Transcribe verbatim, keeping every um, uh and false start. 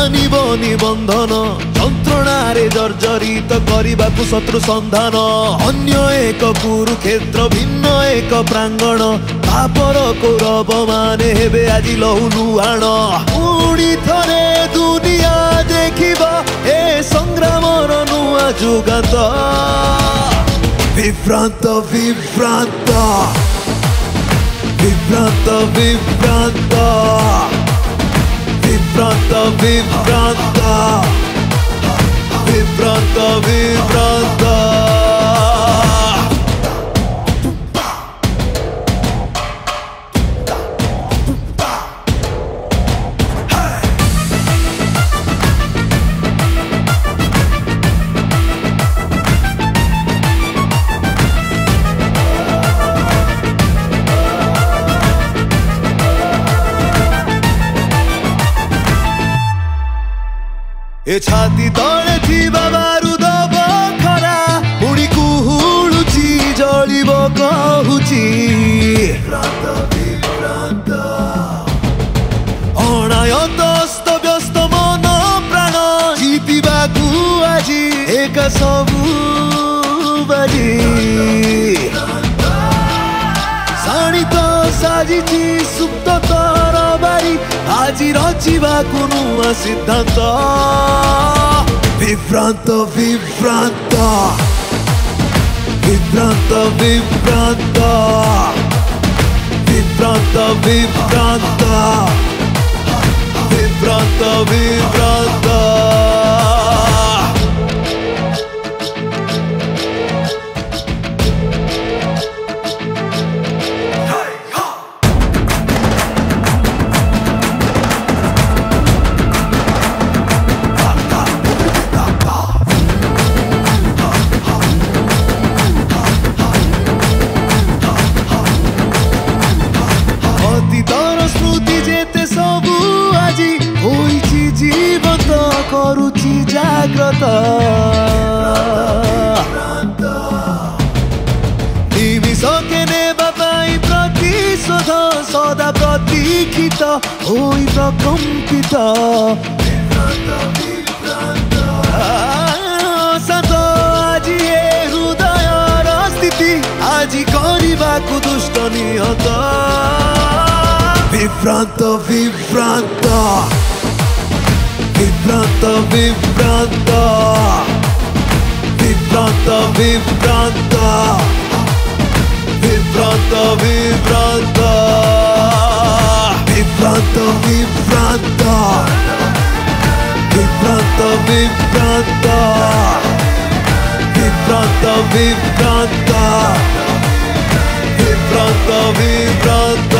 मानिब निबंधन जंत्रणारे जर्जरित करबाकू शत्रु संधान अन्य एक कुरुक्षेत्र भिन्न एक प्रांगण तापर कौरव माने हेबे आज लहु लुहाण पुणी थरे दुनिया देखिबा ए संग्रामर नुआ जुगात विभ्रांत विभ्रांत विभ्रांत विभ्रांत विभ्रांत विभ्रांत विभ्रांत विभ्रांत ए छाती तले थिबा बारूद बखरा मुड़ी कुहुळुची जळिब कहुची अनायत अस्त व्यस्त मन प्राण जीतिबाकू आजी एक सबु बाजी साणित साजिची सुप्त तरबारी आजी रचिबाकू नुआ सिद्धांत विभ्रांत विभ्रांत विभ्रांत विभ्रांत विभ्रांत विभ्रांत विभ्रांत विभ्रांत स्मृति जेते सबु आजी होइछि जीवत करुछि जाग्रत निमिषके नेबा पाई प्रतिशोध सदा प्रतीक्षित होई प्रकम्पित सत आजी ए हृदयर स्थिति आजी करिबाकू दुष्ट निहत विभ्रांत विभ्रांत विभ्रांत विभ्रांत विभ्रांत विभ्रांत विभ्रांत विभ्रांत विभ्रांत विभ्रांत विभ्रांत विभ्रांत विभ्रांत विभ्रांत विभ्रांत विभ्रांत